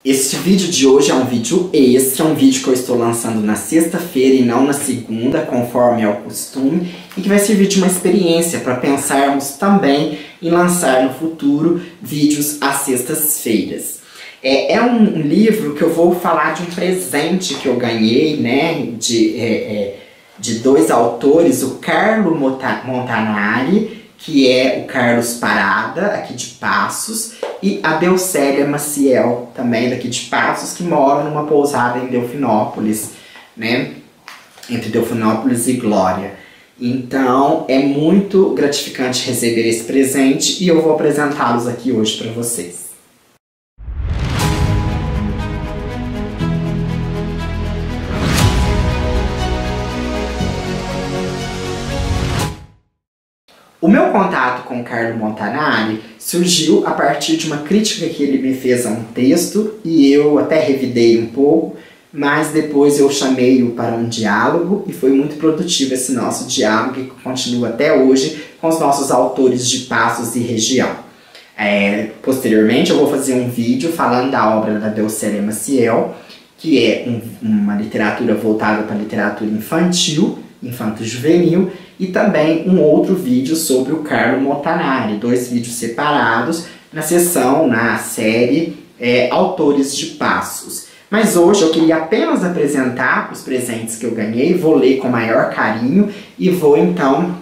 Este vídeo de hoje é um vídeo extra, um vídeo que eu estou lançando na sexta-feira e não na segunda, conforme é o costume, e que vai servir de uma experiência para pensarmos também em lançar no futuro vídeos às sextas-feiras. É um livro que eu vou falar de um presente que eu ganhei, né, de dois autores, o Carlo Montanari, que é o Carlos Parada, aqui de Passos, e a Delcélia Maciel, também daqui de Passos, que mora numa pousada em Delfinópolis, né? Entre Delfinópolis e Glória. Então, é muito gratificante receber esse presente e eu vou apresentá-los aqui hoje para vocês. O meu contato com o Carlo Montanari surgiu a partir de uma crítica que ele me fez a um texto e eu até revidei um pouco, mas depois eu chamei-o para um diálogo e foi muito produtivo esse nosso diálogo que continua até hoje com os nossos autores de Passos e região. Posteriormente eu vou fazer um vídeo falando da obra da Delcélia Maciel, que é uma literatura voltada para a literatura infantil, infanto-juvenil, e também um outro vídeo sobre o Carlo Montanari, dois vídeos separados na série Autores de Passos. Mas hoje eu queria apenas apresentar os presentes que eu ganhei, vou ler com maior carinho e vou então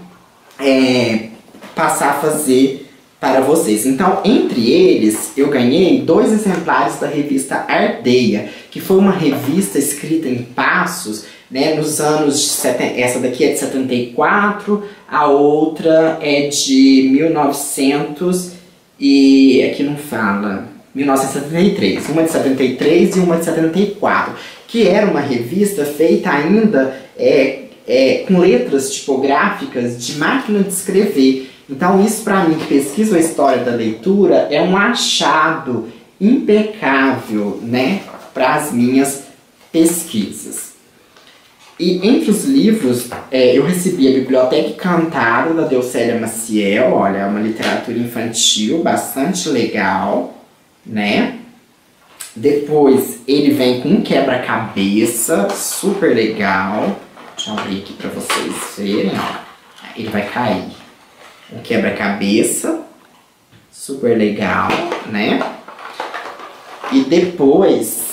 passar a fazer para vocês. Então, entre eles, eu ganhei 2 exemplares da revista Ardeia, que foi uma revista escrita em Passos, né, nos anos de essa daqui é de 74, a outra é de 1900 e aqui não fala, 1973, uma de 73 e uma de 74, que era uma revista feita ainda com letras tipográficas de máquina de escrever. Então isso, para mim que pesquiso a história da leitura, é um achado impecável, né, para as minhas pesquisas. E entre os livros, eu recebi a Biblioteca Encantada, da Delcélia Maciel. Olha, é uma literatura infantil bastante legal, né? Depois ele vem com um quebra-cabeça super legal. Deixa eu abrir aqui para vocês verem, ó. Ele vai cair. Um quebra-cabeça super legal, né? E depois,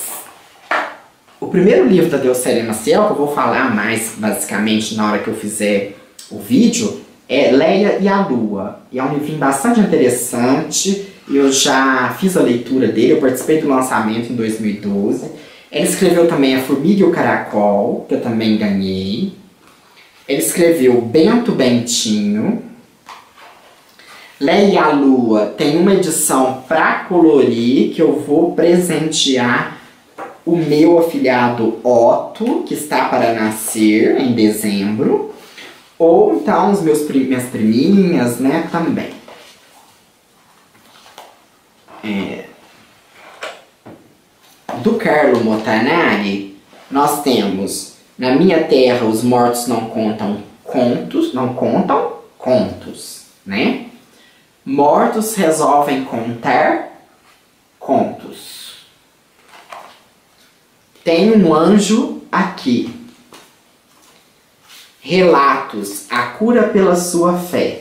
o primeiro livro da Delcélia Maciel, que eu vou falar mais basicamente na hora que eu fizer o vídeo, é Leia e a Lua. E é um livrinho bastante interessante, eu já fiz a leitura dele, eu participei do lançamento em 2012. Ela escreveu também A Formiga e o Caracol, que eu também ganhei. Ele escreveu Bento Bentinho. Leia e a Lua tem uma edição para colorir, que eu vou presentear o meu afilhado Otto, que está para nascer em dezembro, ou então os minhas priminhas, né, também. Do Carlo Montanari, nós temos Na Minha Terra os Mortos Não Contam Contos, né? Mortos Resolvem Contar Contos. Tem um anjo aqui. Relatos, a cura pela sua fé.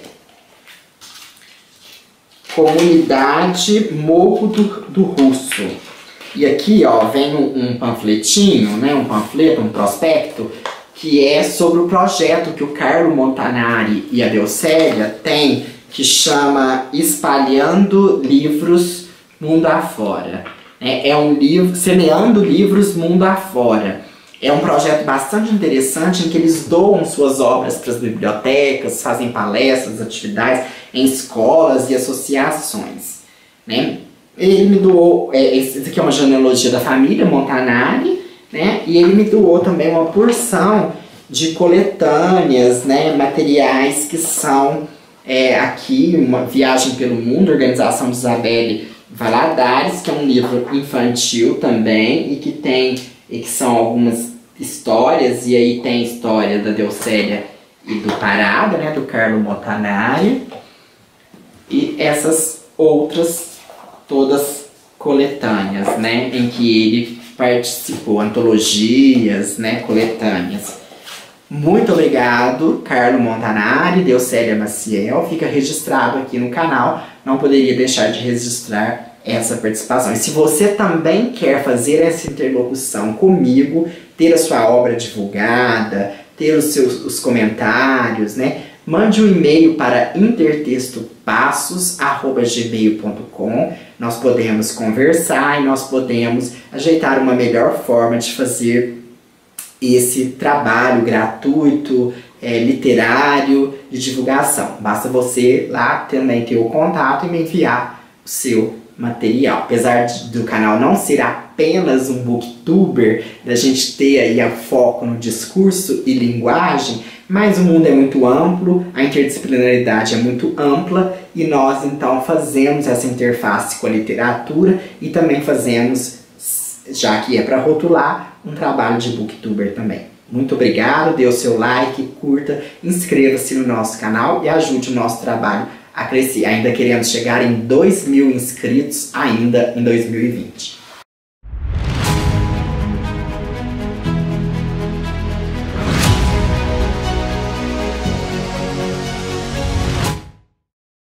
Comunidade Morro do Russo. E aqui, ó, vem um panfletinho, né, um panfleto, um prospecto, que é sobre o projeto que o Carlo Montanari e a Delcélia têm, que chama Espalhando Livros Mundo Afora. É um livro, Semeando Livros Mundo Afora. É um projeto bastante interessante em que eles doam suas obras para as bibliotecas, fazem palestras, atividades em escolas e associações, né? Ele me doou, esse aqui é uma genealogia da família Montanari, né? E ele me doou também uma porção de coletâneas, né? Materiais que são aqui, Uma Viagem pelo Mundo, Organização de Isabelle Valadares, que é um livro infantil também e que são algumas histórias, e aí tem a história da Delcélia e do Parada, né, do Carlo Montanari, e essas outras todas coletâneas, né, em que ele participou, antologias, né, coletâneas. Muito obrigado, Carlo Montanari, Deucélia Maciel, fica registrado aqui no canal, não poderia deixar de registrar essa participação. E se você também quer fazer essa interlocução comigo, ter a sua obra divulgada, ter os comentários, né, mande um e-mail para intertextopassos@gmail.com. Nós podemos conversar e nós podemos ajeitar uma melhor forma de fazer esse trabalho gratuito, literário, de divulgação. Basta você lá também ter o contato e me enviar o seu material. Apesar do canal não ser apenas um booktuber, da gente ter aí a foco no discurso e linguagem, mas o mundo é muito amplo, a interdisciplinaridade é muito ampla e nós então fazemos essa interface com a literatura e também fazemos, já que é para rotular, um trabalho de booktuber também. Muito obrigado, dê o seu like, curta, inscreva-se no nosso canal e ajude o nosso trabalho a crescer. Ainda queremos chegar em 2.000 inscritos ainda em 2020.